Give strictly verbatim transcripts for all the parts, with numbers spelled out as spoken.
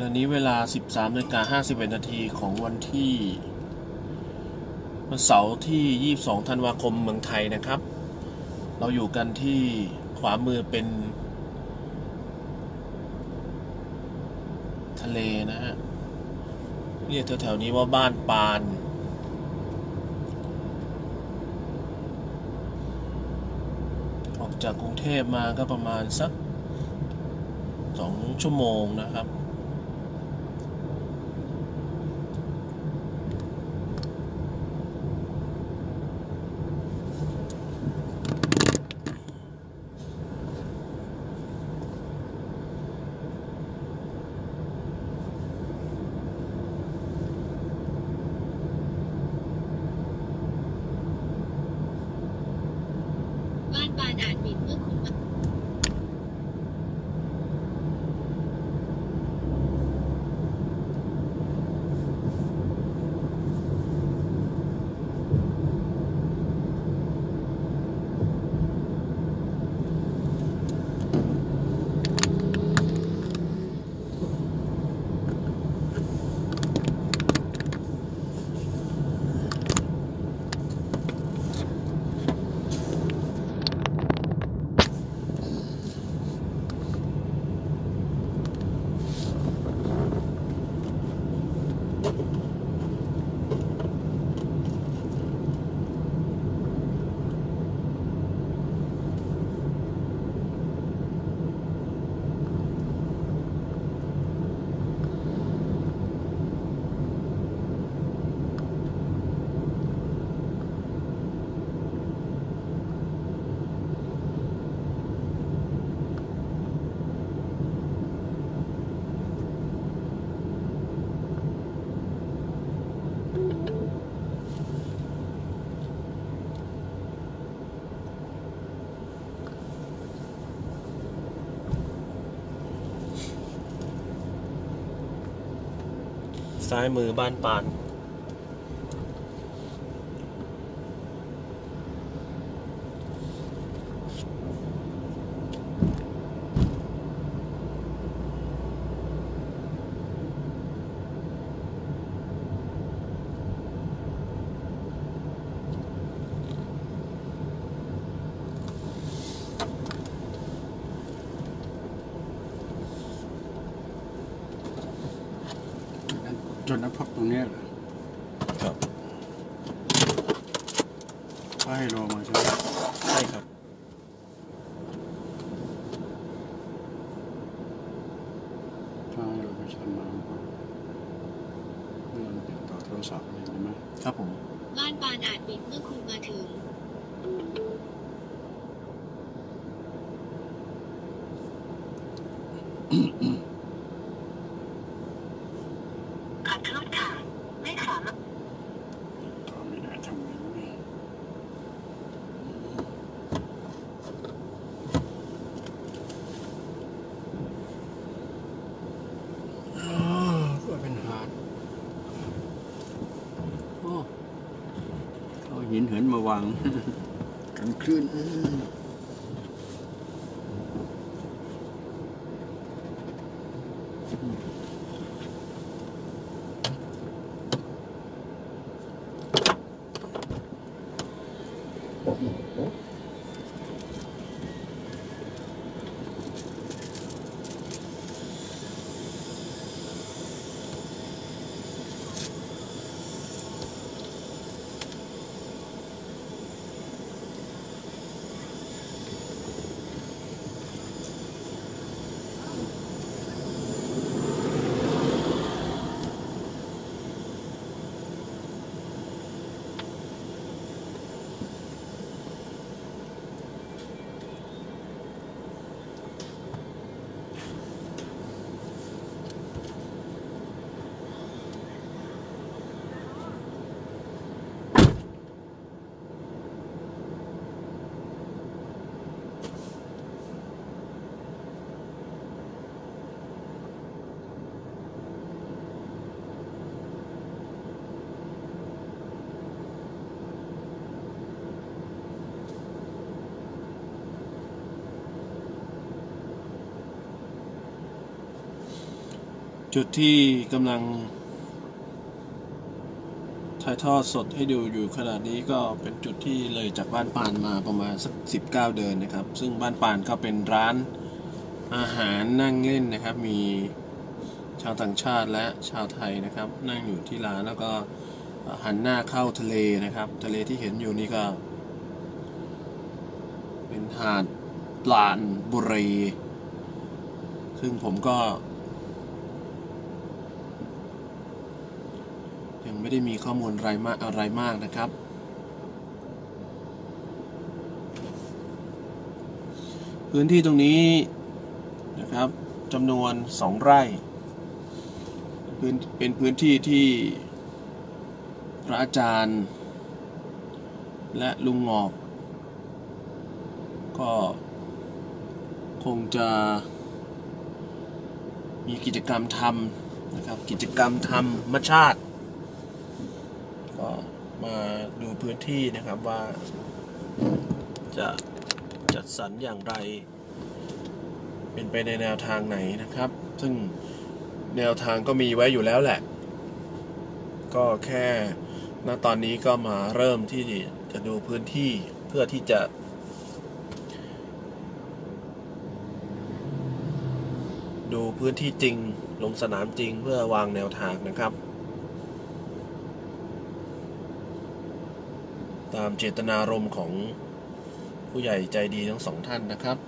อันนี้เวลา สิบสามนาฬิกาห้าสิบเอ็ดนาทีของวันที่วันเสาร์ที่ยี่สิบสองธันวาคมเมืองไทยนะครับเราอยู่กันที่ขวามือเป็นทะเลนะฮะเรียกแถวๆนี้ว่าบ้านปานออกจากกรุงเทพมาก็ประมาณสักสองชั่วโมงนะครับบ้านปานอาจปิดเมื่อคุณมาซ้ายมือบ้านปานจุดนัดพบตรงนี้เหรอครับก็ให้รอมาใช่ไหมใช่ครับถ้าให้เราไปชันน้ำก็เรื่องติดต่อโทรศัพท์อะไรใช่ไหมครับผมบ้านปานอาจปิดเมื่อคุณมาถึงขอโทษค่ะไม่สามารถต่อไม่ได้ทำไงวะเนี่ยก็เป็นหาดโอ้เอาหินเหินมาวางกันคลื่นจุดที่กำลังถ่ายทอดสดให้ดูอยู่ขณะนี้ก็เป็นจุดที่เลยจากบ้านปานมาประมาณสักสิบเก้าเดินนะครับซึ่งบ้านปานก็เป็นร้านอาหารนั่งเล่นนะครับมีชาวต่างชาติและชาวไทยนะครับนั่งอยู่ที่ร้านแล้วก็หันหน้าเข้าทะเลนะครับทะเลที่เห็นอยู่นี่ก็เป็นหาดลานบุรีซึ่งผมก็ยังไม่ได้มีข้อมูลอะไรมากอะไรมากนะครับพื้นที่ตรงนี้นะครับจำนวนสองไร่เป็นพื้นที่ที่พระอาจารย์และลุงงอกก็คงจะมีกิจกรรมทำนะครับกิจกรรมธรรมชาติก็มาดูพื้นที่นะครับว่าจะจัดสรรอย่างไรเป็นไปในแนวทางไหนนะครับซึ่งแนวทางก็มีไว้อยู่แล้วแหละก็แค่ณตอนนี้ก็มาเริ่มที่จะดูพื้นที่เพื่อที่จะดูพื้นที่จริงลงสนามจริงเพื่อวางแนวทางนะครับตามเจตนารมณ์ของผู้ใหญ่ใจดีทั้งสองท่านนะครับ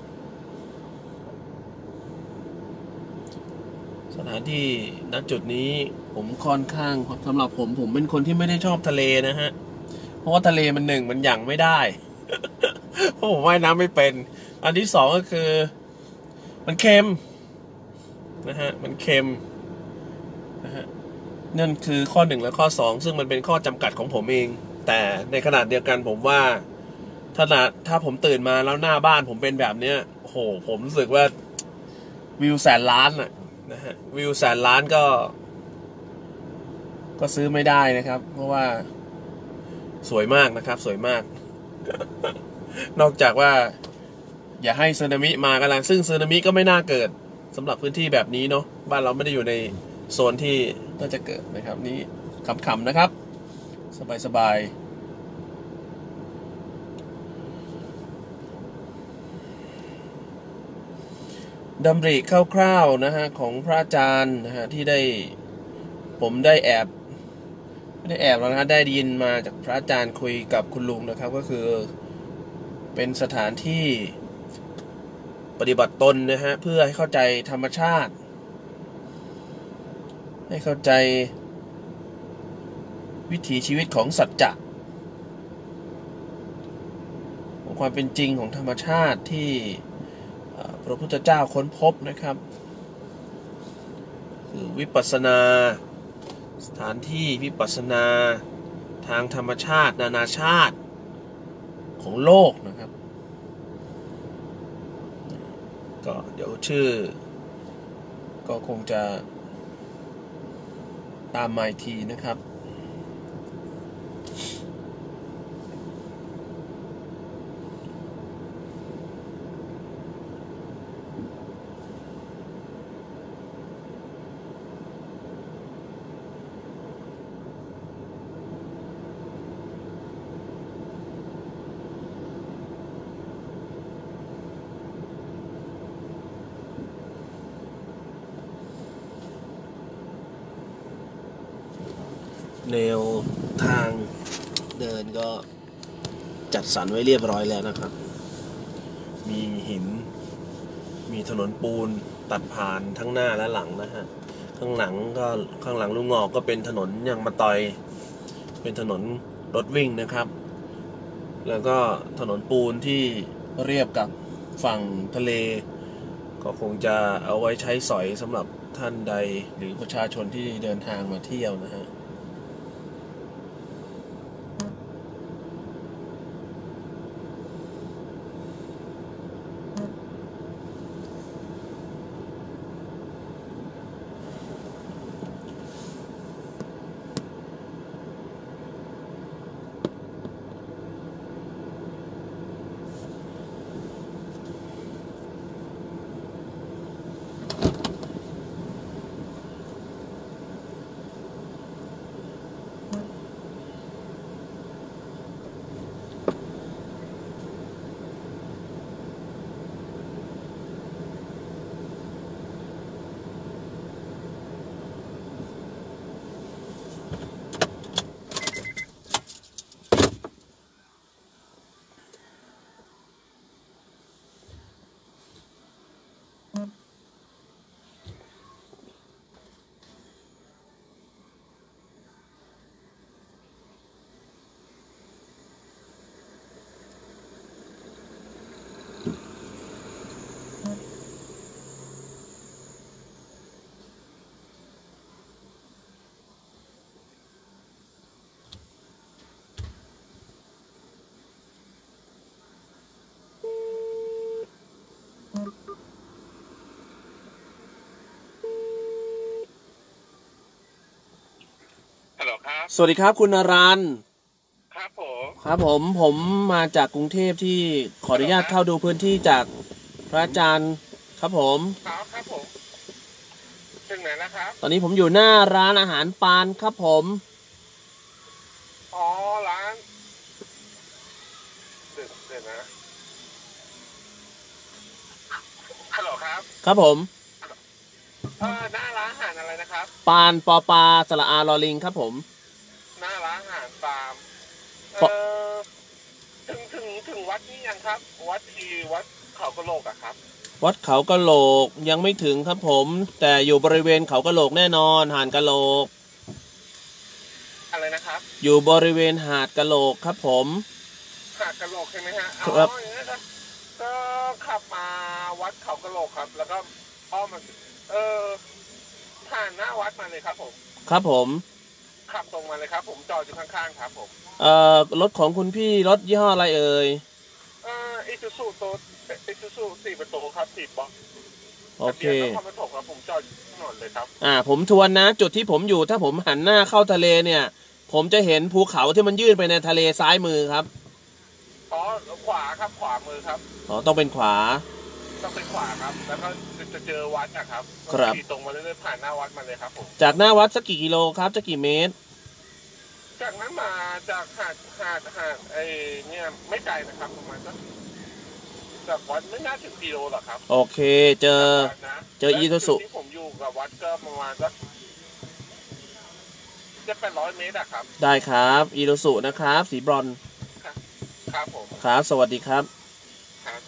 สถานที่ณจุดนี้ผมค่อนข้างสำหรับผมผมเป็นคนที่ไม่ได้ชอบทะเลนะฮะเพราะว่าทะเลมันหนึ่งมันหยั่งไม่ได้ เพราะผมว่ายน้ำไม่เป็นอันที่สองก็คือมันเค็มนะฮะมันเค็มนะฮะนั่นคือข้อหนึ่งและข้อสองซึ่งมันเป็นข้อจำกัดของผมเองแต่ในขณะเดียวกันผมว่าถ้าถ้าผมตื่นมาแล้วหน้าบ้านผมเป็นแบบเนี้ยโอ้โหผมรู้สึกว่าวิวแสนล้านอะนะฮะวิวแสนล้านก็ก็ซื้อไม่ได้นะครับเพราะว่าสวยมากนะครับสวยมาก นอกจากว่าอย่าให้สึนามิมากันแล้วซึ่งสึนามิก็ไม่น่าเกิดสำหรับพื้นที่แบบนี้เนาะบ้านเราไม่ได้อยู่ในโซนที่น่าจะเกิดนะครับนี้ขำๆนะครับสบายๆดำริคร่าวๆนะฮะของพระอาจารย์นะฮะที่ได้ผมได้แอบไม่ได้แอบแล้วนะได้ยินมาจากพระอาจารย์คุยกับคุณลุงนะครับก็คือเป็นสถานที่ปฏิบัติตนนะฮะเพื่อให้เข้าใจธรรมชาติให้เข้าใจวิถีชีวิตของสัจจะของความเป็นจริงของธรรมชาติที่พระพุทธเจ้าค้นพบนะครับคือวิปัสสนาสถานที่วิปัสสนาทางธรรมชาตินานาชาติของโลกนะครับก็เดี๋ยวชื่อก็คงจะตามมาอีกทีนะครับแนวทางเดินก็จัดสรรไว้เรียบร้อยแล้วนะครับมีหินมีถนนปูนตัดผ่านทั้งหน้าและหลังนะฮะข้างหลังก็ข้างหลังลุงงอกก็เป็นถนนยางมะตอยเป็นถนนรถวิ่งนะครับแล้วก็ถนนปูนที่เรียบกับฝั่งทะเลก็คงจะเอาไว้ใช้สอยสำหรับท่านใดหรือประชาชนที่เดินทางมาเที่ยวนะฮะครับสวัสดีครับคุณนรันครับผมครับผมผมมาจากกรุงเทพที่ขออนุญาตเข้าดูพื้นที่จากพระอาจารย์ครับผมครับครับผมถึงไหนแล้วครับตอนนี้ผมอยู่หน้าร้านอาหารปานครับผมอ๋อร้านเดี๋ยวเดี๋ยวนะฮัลโหลครับครับผมเออหน้าร้านอาหารอะไรนะครับปานปอปลาสระอาลอลิงครับผมหน้าร้านอาหารฟาร์มเอปะอถึงถึงถึงวัดนี้ยังครับ วัดทีวัดเขากระโหลกอะครับวัดเขากะโหลกยังไม่ถึงครับผม แต่อยู่บริเวณเขากะโหลกแน่นอนหาดกะโหลกอะไรนะครับอยู่บริเวณหาดกะโหลกครับผมหาดกระโหลกใช่ไหมฮะครับอ๋ออย่างนี้นะครับก็ขับมาวัดเขากระโหลกครับ แล้วก็อ้อมมาเออผ่านหน้าวัดมาเลยครับผมครับผมขับตรงมาเลยครับ ผมจอดอยู่ข้างๆครับผมเอ่อรถของคุณพี่รถยี่ห้ออะไรเอ่ยเอ่ออิซูซูโตอิซูซูสี่ประตูครับสี่บล็อกโอเคทะบียนนครปฐมครับผมจอดอยู่ถนนเลยครับอ่าผมทวนนะ จุดที่ผมอยู่ถ้าผมหันหน้าเข้าทะเลเนี่ย ผมจะเห็นภูเขาที่มันยื่นไปในทะเลซ้ายมือครับอ๋อขวาครับขวามือครับอ๋อต้องเป็นขวาต้องไปขวาครับ แล้วก็จะเจอวัดนะครับครับขี่ตรงมาเรื่อยๆผ่านหน้าวัดมาเลยครับผมจากหน้าวัดสักกี่กิโลครับจะกี่เมตรจากนั้นมาจากหาดหาดหาดไอ้เนี่ยไม่ไกลนะครับประมาณสักจากวัดไม่น่าถึงกิโลหรอกครับโอเคเจอจากวัดนะเจออีซูซุและจุดที่ผมอยู่กับวัดก็ประมาณสักจะเป็นร้อยเมตรอะครับได้ครับอีโรสุนะครับ สีบรอนซ์ครับผมครับ สวัสดีครับครับ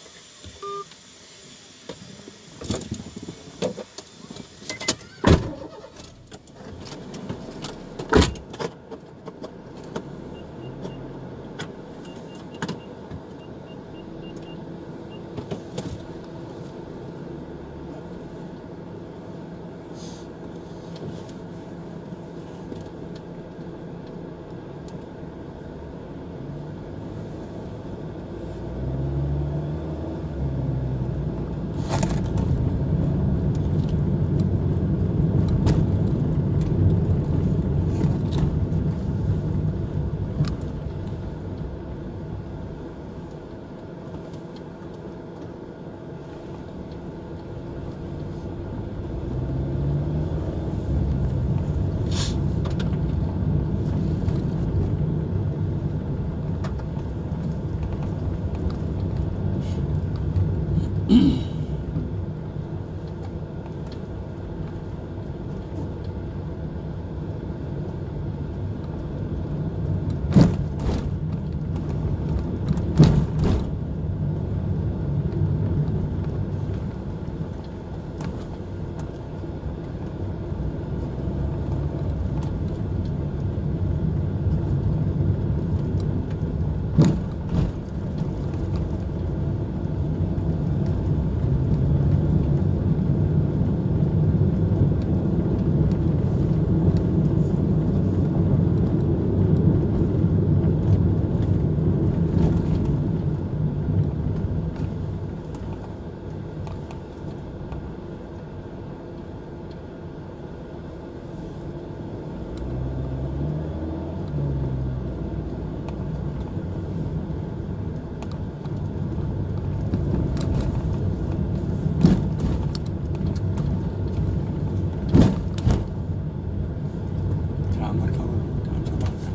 ถามวัดเขาถามชาวบ้านครับ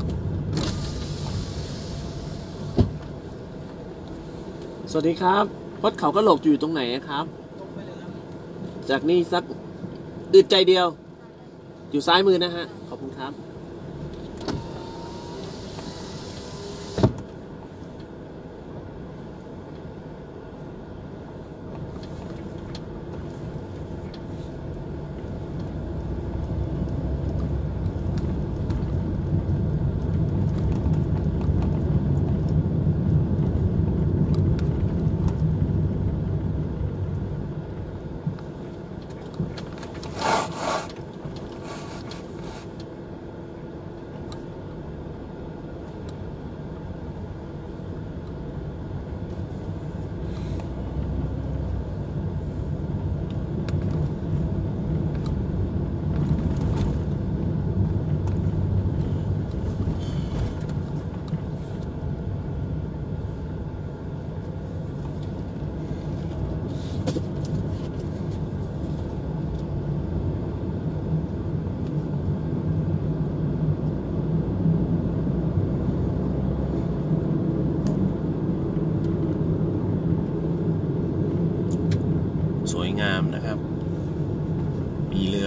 สวัสดีครับวัดเขากะโหลกอยู่ตรงไหนครับ จากนี่สักอึดใจเดียว อยู่ซ้ายมือนะฮะ ขอบคุณครับ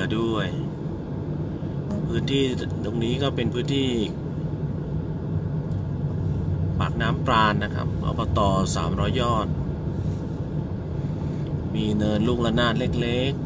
ด้วย พื้นที่ตรงนี้ก็เป็นพื้นที่ปากน้ำปราณนะครับอบตสามร้อยยอดมีเนินลูกระนาดเล็กๆ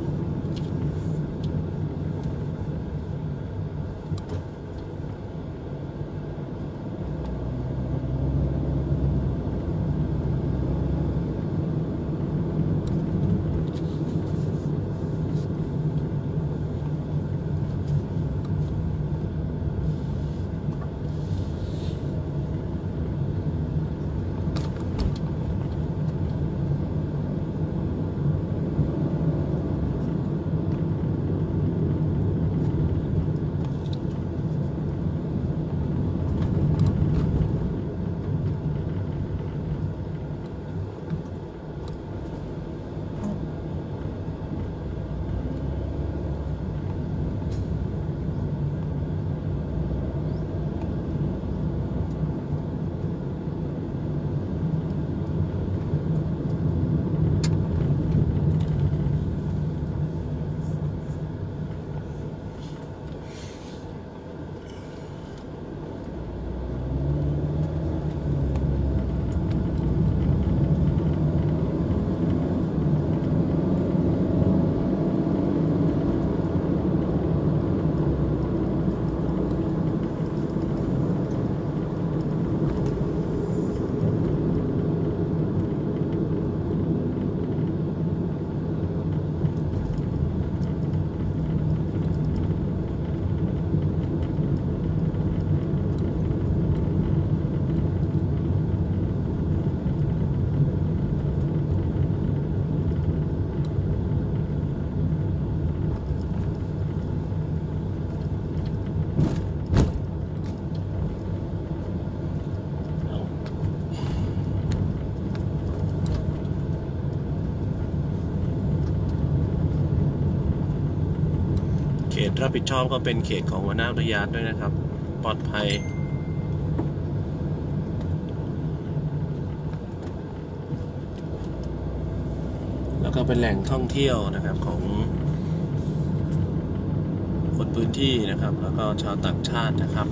เขตรับผิดชอบก็เป็นเขตของหัวหน้าอุทยานด้วยนะครับปลอดภัยแล้วก็เป็นแหล่งท่องเที่ยวนะครับของคนพื้นที่นะครับแล้วก็ชาวต่างชาตินะครับ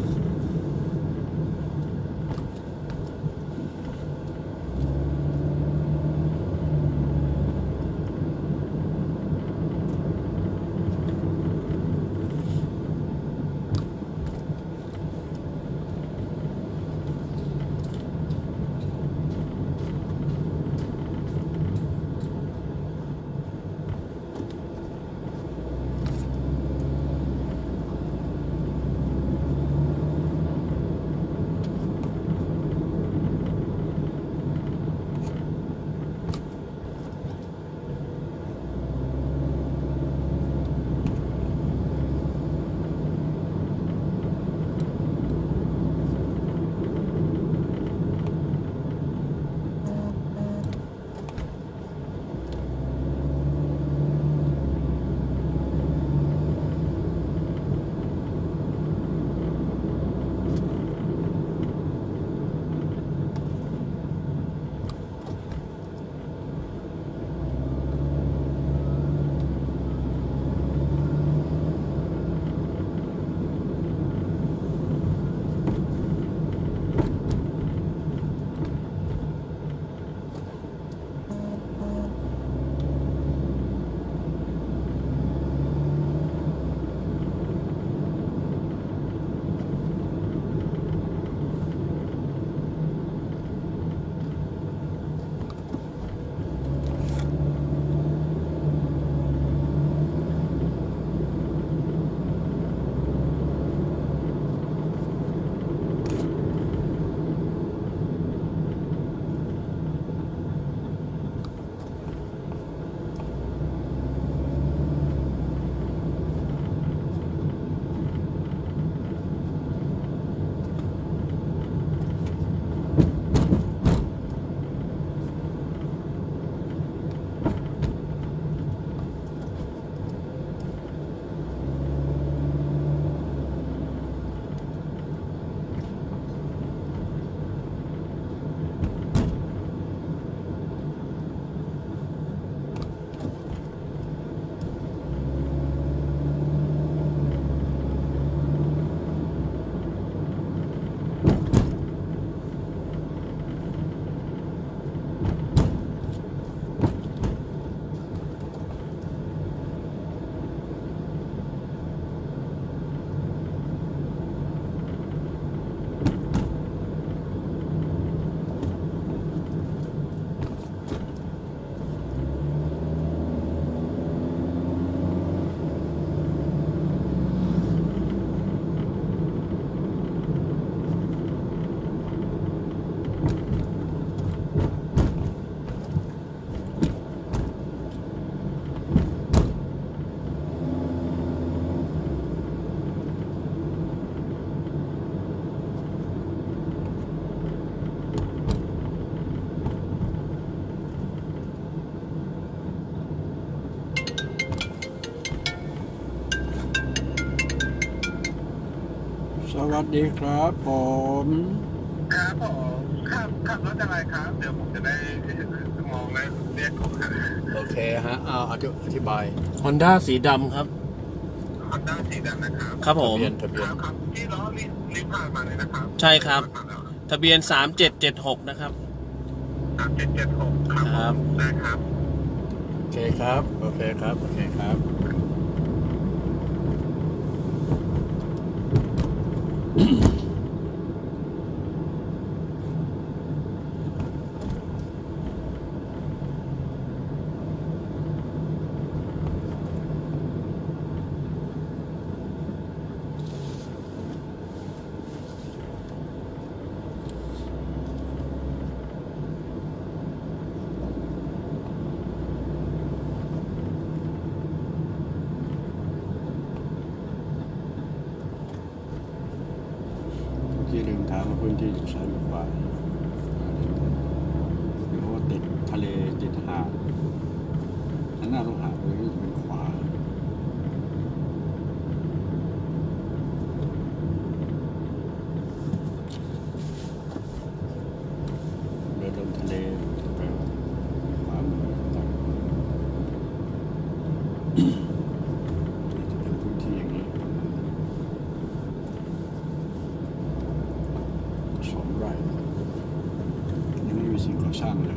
วัสดีครับผมครับผมขับขับรถอะไรครับ เดี๋ยวผมจะได้มองและเรียกถูกครับโอเคฮะเอาอธิอธิบาย Honda สีดำครับฮอนด้าสีดำนะครับครับผมทะเบียนทะเบีคยนรับครับที่ล้อรีบรีบผ่านมาเลยนะครับใช่ครับ ทะเบียนสามเจ็ดเจ็ดหกนะครับสามเจ็ดเจ็ดหกครับครับได้ครับโอเคครับโอเคครับโอเคครับเมื่อกี้ลืมถามว่าพื้นที่อยู่ซ้ายหรือขวาหรือว่าติดทะเลติดหาดอันหน้าต้องหาดเลยจะเป็นขวาเดินลงทะเลไปขวามือต่างจะเป็นพื้นที่อย่างนี้สองไร่ยังไม่มีสิ่งก่อสร้างเลย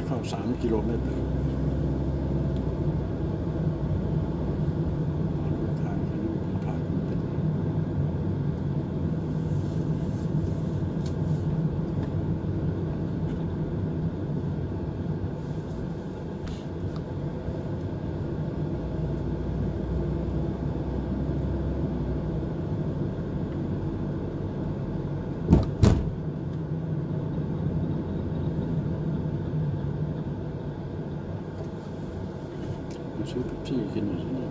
เข้าสามกิโลเมตรเลยทางที่นี่เป็นทางเป็น ซื้อทุกที่กินอยู่ที่นี่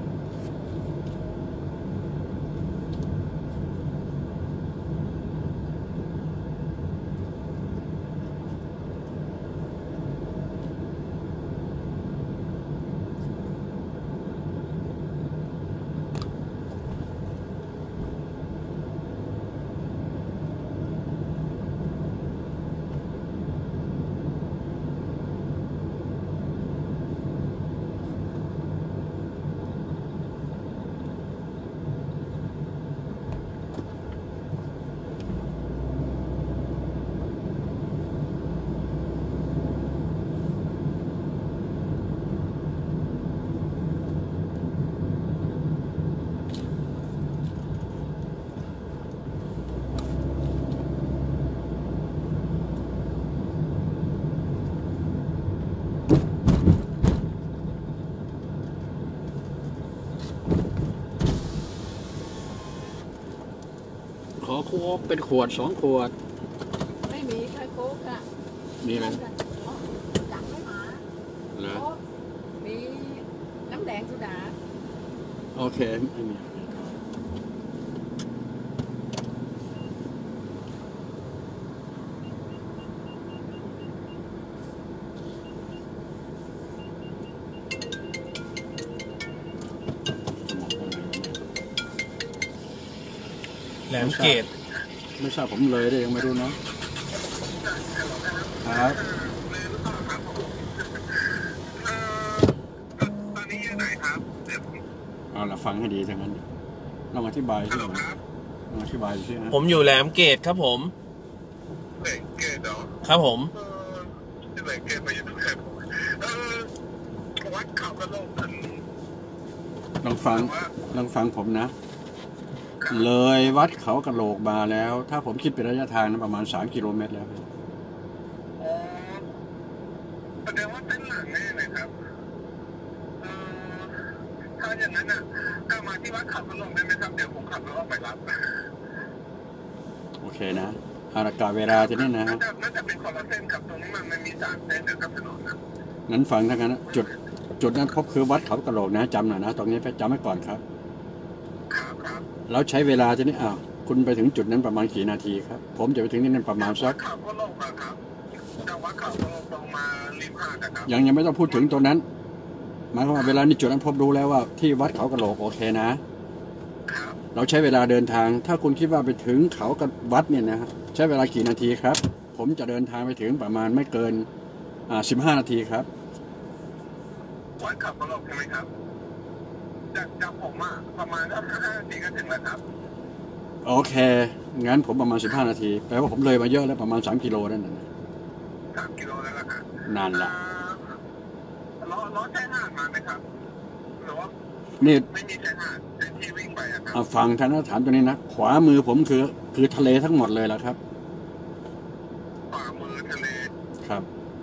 ขอโค้กเป็นขวดสองขวดไม่มีใครโค้กอ่ะนี่นะจับไม่มาเหรอโค้กมีน้ำแดงสุดาโอเคไม่มีแหลมเกตไม่ทราบผมเลยได้ยังไม่รู้นะครับตอนนี้อยู่ไหนครับเดี๋ยวเอาละฟังให้ดีทั้งนั้นลองอธิบายฮัสิลโหลครับลองอธิบายสิฮะผมอยู่แหลมเกตครับผมเหล็กเกตเหรอครับผมเออเหล็กเกตไปอยู่ตรงไหนผมเออวัดเขากระโหลกถึงลองฟังลองฟังผมนะ เลยวัดเขากระโหลกมาแล้ว ถ้าผมคิดเป็นระยะทางนะประมาณสามกิโลเมตรแล้วอ๋อแสดงว่าเส้นหลังแน่เลยครับเออถ้าอย่างนั้นอ่ะก็มาที่วัดเขากระโหลกได้ไหมครับเดี๋ยวผมขับรถออกไปรับโอเคนะอาละกาเวลาที่นี่นะฮะน่าจะน่าจะเป็นคนละเส้นครับตรงนี้มันมันมีสามเส้นเดี๋ยวกับถนนนะงั้นฟังทั้งนั้นนะจุดจุดนั้นพบคือวัดเขากระโหลกนะจำหน่อยนะตรงนี้ไปจำไว้ก่อนครับครับครับแล้วใช้เวลาที่นี่อ้าวคุณไปถึงจุดนั้นประมาณกี่นาทีครับผมจะไปถึงที่นั่นประมาณสักวัดเขากระโหลกอะครับจากวัดเขากระโหลกตรงมาริมหาดนะครับยังยังไม่ต้องพูดถึงตรงนั้นหมายความว่าเวลานี้จุดนั้นพบรู้แล้วว่าที่วัดเขากระโหลกโอเคนะครับเราใช้เวลาเดินทาง ถ้าคุณคิดว่าไปถึงเขากับวัดเนี่ยนะฮะใช้เวลากี่นาทีครับ ผมจะเดินทางไปถึงประมาณไม่เกินอ่าสิบห้านาทีครับวัดเขากระโหลกใช่ไหมครับจากจากผมอะประมาณสักห้านาทีก็ถึงแล้วครับโอเคงั้นผมประมาณสิบห้านาทีแปลว่าผมเลยมาเยอะแล้วประมาณสามกิโลนั่นนะสามกิโลแล้วล่ะครับนานละล้อล้อใช้หาดมาไหมครับหรือว่านี่ไม่มีใช้หาดเป็นที่วิ่งไปอะครับอ่าฟังท่านนะถามตัวนี้นะขวามือผมคือคือทะเลทั้งหมดเลยแล้วครับขวามือทะเลครับ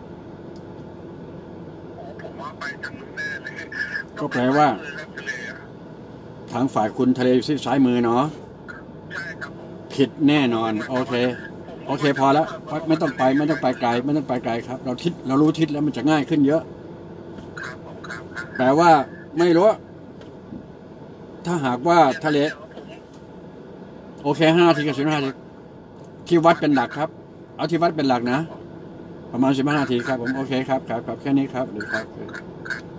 โอ้ผมว่าไปทางนู้นแน่เลยก็แปลว่ามือกับทะเลอะทางฝ่ายคุณทะเลอยู่ที่ซ้ายมือเนาะใช่ครับผมผิดแน่นอนโอเคโอเคพอแล้วไม่ต้องไปไม่ต้องไปไกลไม่ต้องไปไกลครับ เราทิศเรารู้ทิศแล้วมันจะง่ายขึ้นเยอะครับผมครับครับแปลว่าไม่รู้ ถ้าหากว่าทะเลดี๋ยวผมโอเคห้านาทีกับสิบห้านาทีที่วัดเป็นหลักครับ เอาที่วัดเป็นหลักนะ ประมาณสิบห้านาทีครับผมโอเคครับครับครับแค่นี้ครับหรือครับครับ